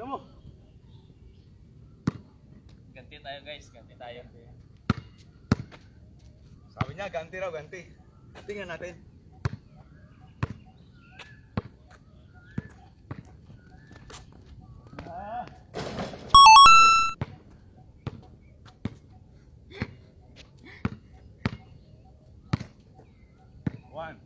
mo. Ganti tayo guys, ganti tayo. Sabi niya, ganti raw, ganti. Tingnan natin. One.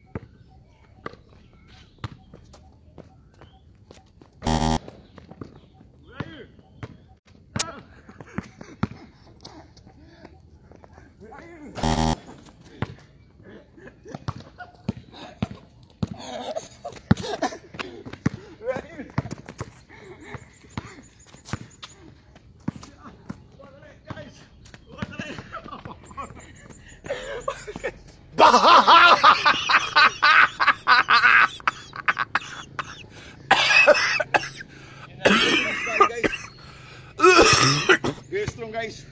Very strong guys.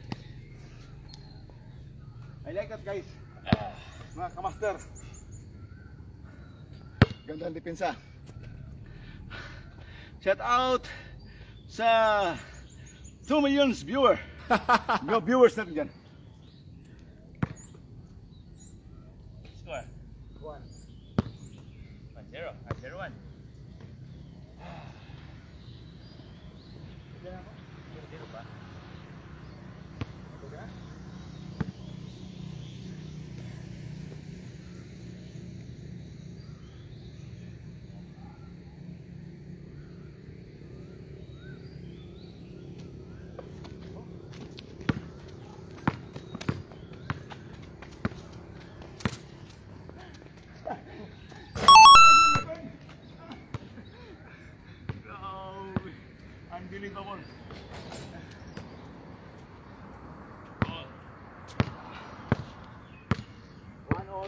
I like that guys. Mga kamaster. Gandang depensa. Shout out sa 2 million viewer. No viewers natin dyan. Score. 1-0. 0-1. Zero ba? Unbelievable. One all.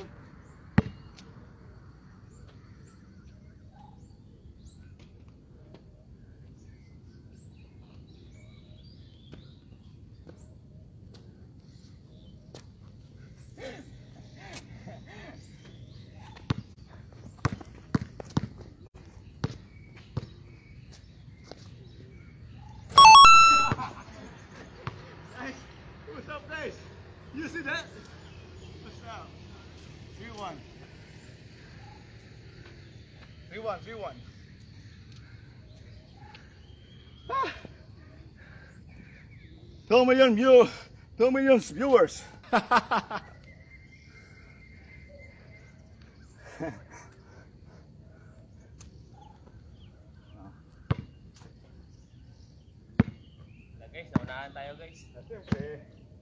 What's up guys? You see that? What's up? 3-1. 3-1. Ah. 2 million viewers. Guys, naunahan tayo guys. Siyempre.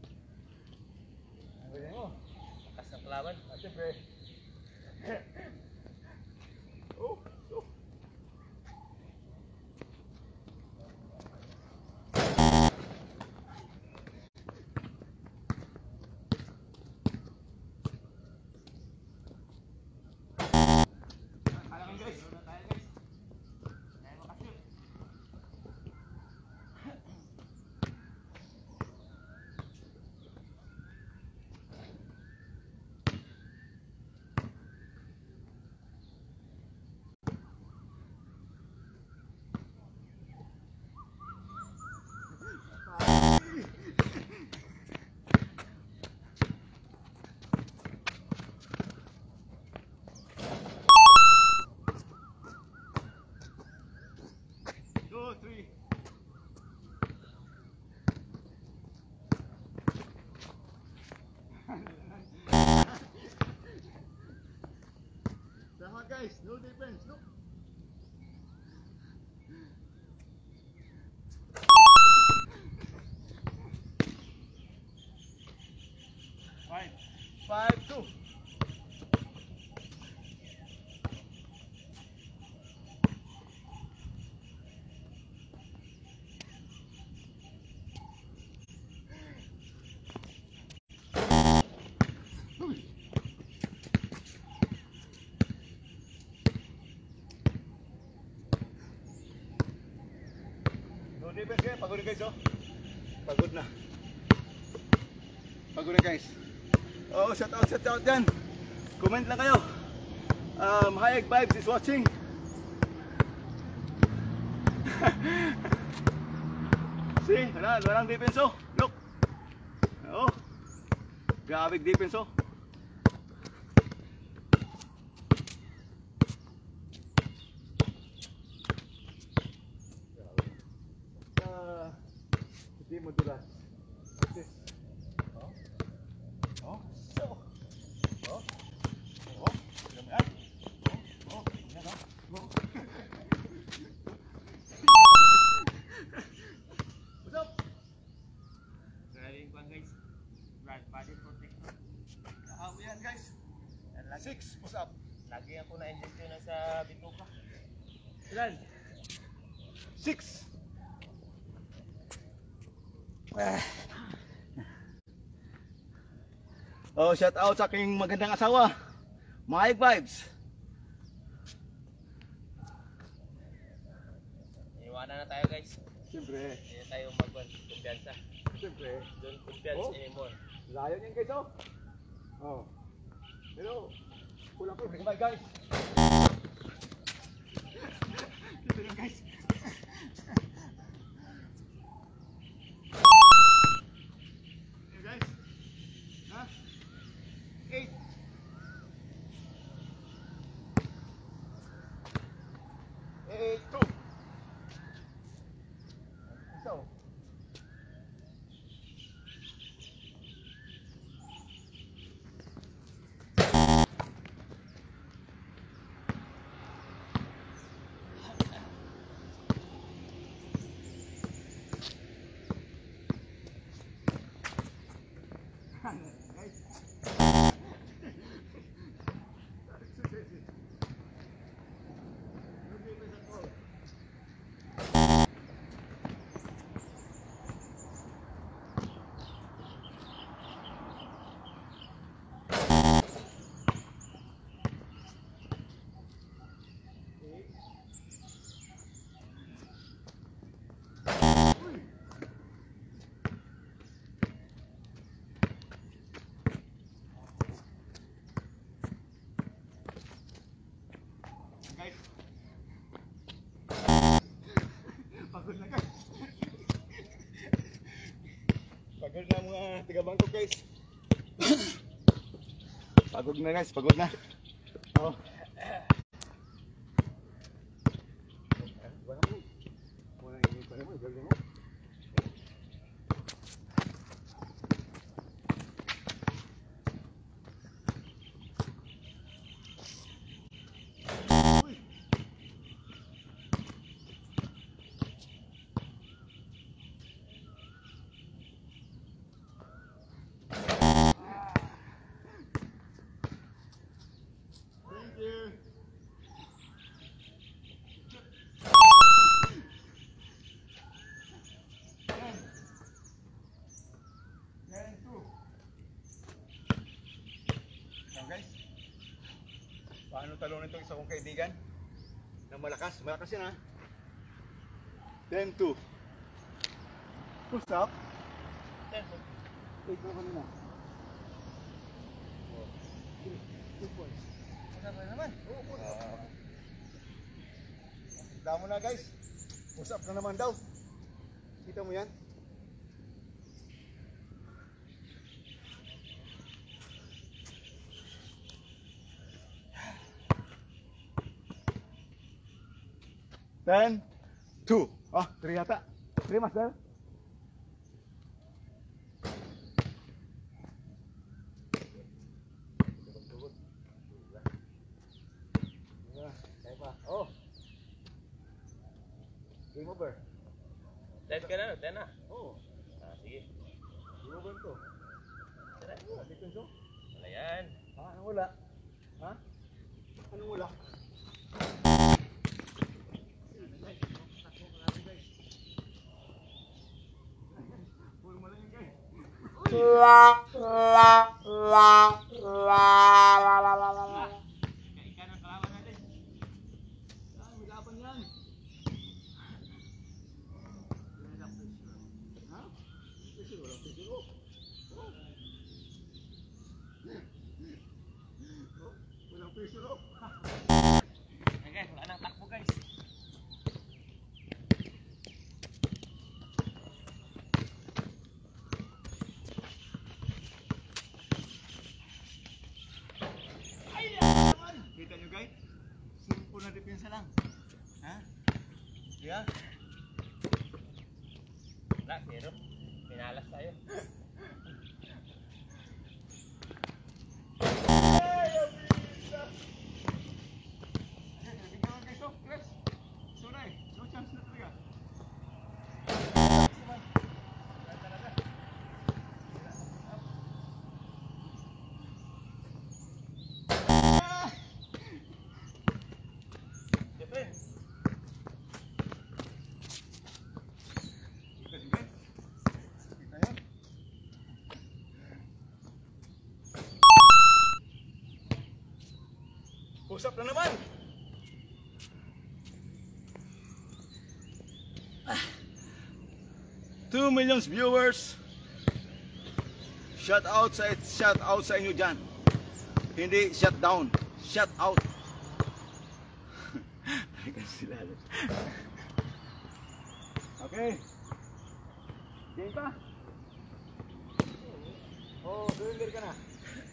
Ang ganyan mo. Lakas ng kalaban. Siyempre. Oh. Guys, no defense, look. Fine. 5-2. Defense guys, pagod na guys oh. Pagod na. Pagod na guys. Oh, shout out dyan. Comment lang kayo. Hayag Vibes is watching. See, walang defense oh. Look. Oh. Grabe defense oh. Hindi mo dula. Okay. Oh. Oh. So. Oh. Oh. Yan. Oh. Oh. Yan oh. Oh. What's up? Grabe yung guys. Right body protector. Yan guys. 6 push up. Lagi ako na-inject na sa bituka. Ilan? 6. Oh, shout out sa aking magandang asawa. Mike vibes. Iwanan na tayo guys. Siyempre. Hindi na tayo mag-kumpiyansa. Siyempre. Don't confiance anymore. Layo niyan guys oh. Oh. Pero kulang ko. Bye guys. Dito lang guys. Hey guys. Ha? 8. So. Guys. Pagod na guys. Pagod na mga tiga-bangkok guys. Pagod na guys, pagod na. Oh. Guys, paano talunin itong isa kong kaibigan na malakas yan ha. 10-2 push up. 8 na kanina. 2 points. Masama naman. Damo na guys, push up na naman daw. Kita mo yan. Then 2. Oh, 3 yata. 3 master. Oh. Game over. 10 ka na, 10 na. Oh. Sige. Game over to. Tara. Defense oh. Wala yan. Ha? Anong wala? Ha? Anong wala? Ika ng kalaban natin. May laban yan. Ha? Pisiro, walang pisiro. Walang pisiro. Guys, wala nang takbo guys. Wala, zero. Pinalas tayo. Usap na naman. Ah. 2 million viewers. Shout out sa inyo dyan. Hindi shut down. Shout out. Okay. Game pa? Oh, surrender ka na.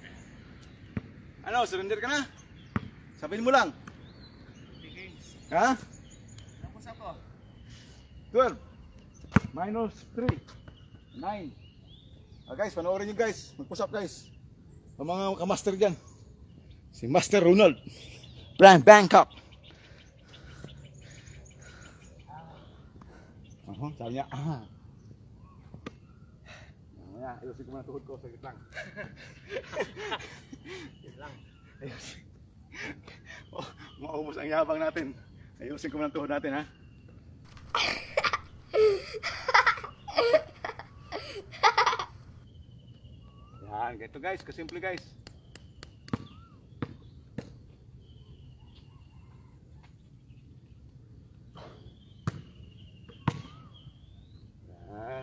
Ano, surrender ka na? Sabihin mo lang. Ha? Tapos ako. 12 minus 3 9. Guys, panoorin nyo guys. Mag-push up guys. Ang mga kamaster dyan. Si Master Ronald Brand Bangkok. Sabi niya mamaya, ayusin ko muna tuhod ko. Saglit lang. Yun lang. Ayusin. Maubos ang yabang natin. Ayusin ko muna tuhod natin ha. Yan, ganito guys, kasimple guys. Yan.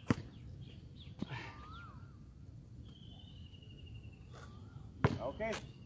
Okay.